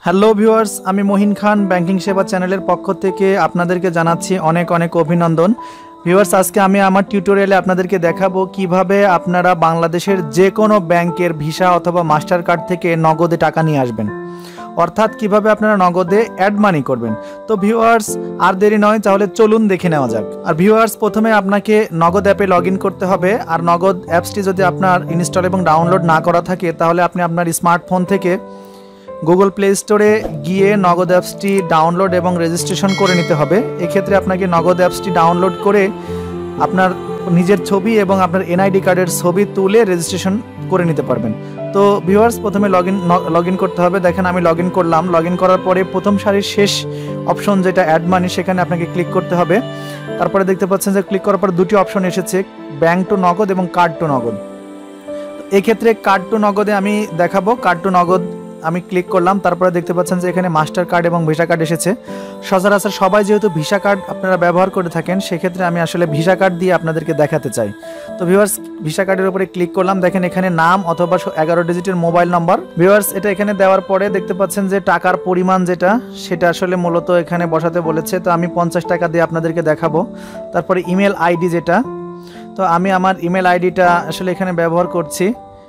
Hello viewers, আমি মহিন খান banking সেবা চ্যানেলের পক্ষ থেকে আপনাদেরকে জানাচ্ছি অনেক অনেক অভিনন্দন। ভিউয়ার্স, আজকে আমি আমার টিউটোরিয়ালে আপনাদেরকে দেখাবো কিভাবে আপনারা বাংলাদেশের যে কোনো ব্যাংকের ভিসা অথবা মাস্টার কার্ড থেকে নগদে টাকা নিয়ে আসবেন, অর্থাৎ কিভাবে আপনারা নগদে অ্যাড মানি করবেন। তো ভিউয়ার্স, আর দেরি নয়, তাহলে চলুন দেখে নেওয়া যাক। আর ভিউয়ার্স, প্রথমে আপনাকে নগদ অ্যাপে লগ ইন করতে হবে। আর নগদ অ্যাপসটি যদি আপনার ইনস্টল এবং ডাউনলোড না করা থাকে, তাহলে আপনি আপনার স্মার্টফোন থেকে গুগল প্লে স্টোরে গিয়ে নগদ অ্যাপসটি ডাউনলোড এবং রেজিস্ট্রেশন করে নিতে হবে। এক্ষেত্রে আপনাকে নগদ অ্যাপসটি ডাউনলোড করে আপনার নিজের ছবি এবং আপনার এনআইডি কার্ডের ছবি তুলে রেজিস্ট্রেশন করে নিতে পারবেন। তো ভিউয়ার্স, প্রথমে লগ ইন করতে হবে। দেখেন, আমি লগ ইন করলাম। লগ ইন করার পরে প্রথম সারির শেষ অপশন যেটা অ্যাড মানি, সেখানে আপনাকে ক্লিক করতে হবে। তারপরে দেখতে পাচ্ছেন যে ক্লিক করার পর দুটি অপশন এসেছে, ব্যাংক টু নগদ এবং কার্ড টু নগদ। এক্ষেত্রে কার্ড টু নগদে আমি দেখাবো। কার্ড টু নগদ আমি ক্লিক করলাম। তারপরে দেখতে পাচ্ছেন যে এখানে মাস্টার কার্ড এবং ভিসা কার্ড এসেছে। সচরাচর সবাই যেহেতু ভিসা কার্ড আপনারা ব্যবহার করে থাকেন, সেক্ষেত্রে আমি আসলে ভিসা কার্ড দিয়ে আপনাদেরকে দেখাতে চাই। তো ভিউয়ার্স, ভিসা কার্ডের উপরে ক্লিক করলাম। দেখেন, এখানে নাম অথবা 11 ডিজিটের মোবাইল নম্বর। ভিউয়ার্স, এটা এখানে দেওয়ার পরে দেখতে পাচ্ছেন যে টাকার পরিমাণ যেটা, সেটা আসলে মূলত এখানে বসাতে বলেছে। তো আমি 50 টাকা দিয়ে আপনাদেরকে দেখাবো। তারপরে ইমেল আইডি যেটা, তো আমি আমার ইমেল আইডিটা আসলে এখানে ব্যবহার করছি।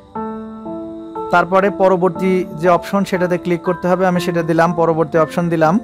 তারপরে পরবর্তী যে অপশন, সেটাতে ক্লিক করতে হবে। আমি সেটা দিলাম, পরবর্তী অপশন দিলাম।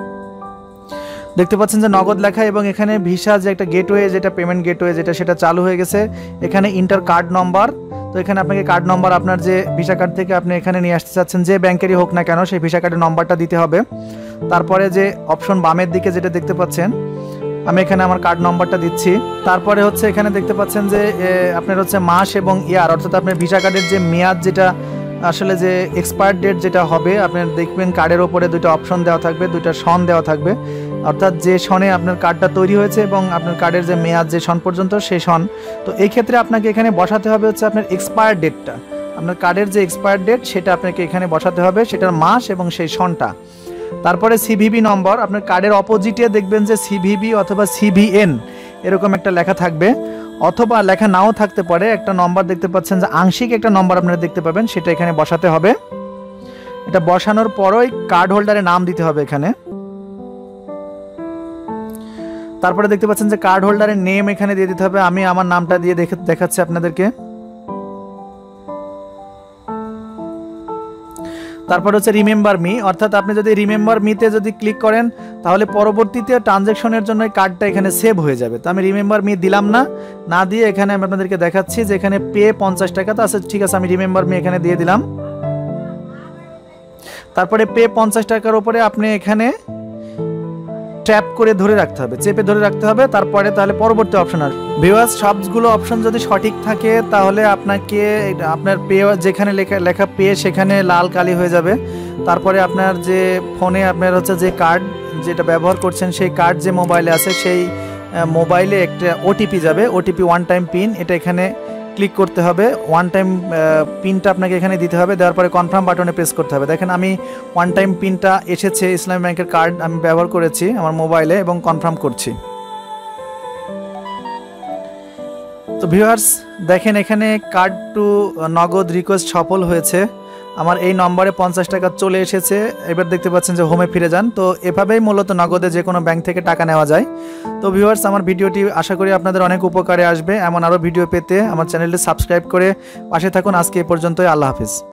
দেখতে পাচ্ছেন যে নগদ লেখা এবং এখানে ভিসা যে একটা গেটওয়ে, যেটা পেমেন্ট গেটওয়ে যেটা, সেটা চালু হয়ে গেছে। এখানে ইন্টার কার্ড নম্বর। তো এখানে আপনাকে কার্ড নম্বর, আপনার যে ভিসা কার্ড থেকে আপনি এখানে নিয়ে আসতে চাচ্ছেন, যে ব্যাংকেরই হোক না কেন, সেই ভিসা কার্ডের নম্বরটা দিতে হবে। তারপরে যে অপশন বামের দিকে যেটা দেখতে পাচ্ছেন, আমি এখানে আমার কার্ড নম্বরটা দিচ্ছি। তারপরে হচ্ছে এখানে দেখতে পাচ্ছেন যে আপনার হচ্ছে মাস এবং ইয়ার, অর্থাৎ আপনার ভিসা কার্ডের যে মেয়াদ, যেটা আসলে যে এক্সপায়ার ডেট যেটা হবে, আপনার দেখবেন কার্ডের ওপরে দুটো অপশন দেওয়া থাকবে, দুটো সন দেওয়া থাকবে, অর্থাৎ যে সনে আপনার কার্ডটা তৈরি হয়েছে এবং আপনার কার্ডের যে মেয়াদ যে সন পর্যন্ত, সেই সন। তো এই ক্ষেত্রে আপনাকে এখানে বসাতে হবে হচ্ছে আপনার এক্সপায়ার ডেটটা, আপনার কার্ডের যে এক্সপায়ার ডেট, সেটা আপনাকে এখানে বসাতে হবে, সেটার মাস এবং সেই সনটা। তারপরে সিভিভি নম্বর, আপনার কার্ডের অপোজিটে দেখবেন যে সিভিভি অথবা সিভিএন এরকম একটা লেখা থাকবে, অথবা লেখা নাও থাকতে পারে। একটা নম্বর দেখতে পাচ্ছেন যে আংশিক একটা নম্বর আপনারা দেখতে পাবেন, সেটা এখানে বসাতে হবে। এটা বসানোর পরই কার্ড হোল্ডারের নাম দিতে হবে এখানে। তারপরে দেখতে পাচ্ছেন যে কার্ড হোল্ডারের নেম এখানে দিয়ে দিতে হবে। আমি আমার নামটা দিয়ে দেখাচ্ছি আপনাদেরকে। তারপর হচ্ছে রিমেম্বার মি, অর্থাৎ আপনি যদি রিমেম্বার মিতে যদি ক্লিক করেন, তাহলে পরবর্তীতে ট্রানজ্যাকশনের জন্য এই কার্ডটা এখানে সেভ হয়ে যাবে। তো আমি রিমেম্বার মি দিলাম না দিয়ে এখানে আমি আপনাদেরকে দেখাচ্ছি যে এখানে পে 50 টাকা। তো আচ্ছা, ঠিক আছে, আমি রিমেম্বার মি এখানে দিয়ে দিলাম। তারপরে পে 50 টাকার উপরে আপনি এখানে ট্যাপ করে ধরে রাখতে হবে, চেপে ধরে রাখতে হবে। তারপরে তাহলে পরবর্তী অপশন আসবে। ভিউয়ার্স, সবগুলো অপশন যদি সঠিক থাকে, তাহলে আপনাকে আপনার পে যেখানে লেখা পে, সেখানে লাল কালি হয়ে যাবে। তারপরে আপনার যে ফোনে আপনার হচ্ছে যে কার্ড যেটা ব্যবহার করছেন, সেই কার্ড যে মোবাইলে আছে, সেই মোবাইলে একটা ওটিপি যাবে, ওটিপি ওয়ান টাইম পিন। এটা এখানে ক্লিক করতে হবে, ওয়ান টাইম পিনটা আপনাকে এখানে দিতে হবে। দেওয়ার পরে কনফার্ম বাটনে প্রেস করতে হবে। দেখেন, আমি ওয়ান টাইম পিনটা এসেছে, ইসলামী ব্যাংকের কার্ড আমি ব্যবহার করেছি আমার মোবাইলে এবং কনফার্ম করছি। তো ভিউয়ার্স, দেখেন এখানে কার্ড টু নগদ রিকোয়েস্ট সফল হয়েছে। আমার এই নম্বরে 50 টাকা চলে এসেছে। এবার দেখতে পাচ্ছেন যে হোমে ফিরে যান। তো এভাবেই মূলত নগদে যে কোনো ব্যাংক থেকে টাকা নেওয়া যায়। তো ভিউয়ার্স, আমার ভিডিওটি আশা করি আপনাদের অনেক উপকারে আসবে। এমন আরও ভিডিও পেতে আমার চ্যানেলটি সাবস্ক্রাইব করে পাশে থাকুন। আজকে এ পর্যন্তই। আল্লাহ হাফিজ।